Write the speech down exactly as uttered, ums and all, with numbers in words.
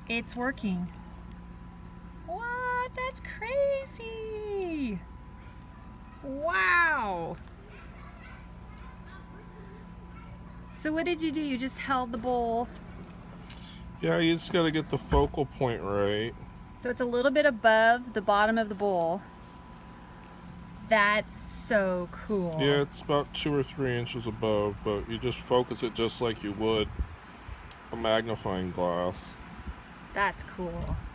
It's working. What? That's crazy. Wow. So what did you do? You just held the bowl. Yeah, you just got to get the focal point right. So it's a little bit above the bottom of the bowl. That's so cool. Yeah, it's about two or three inches above, but you just focus it just like you would a magnifying glass. That's cool.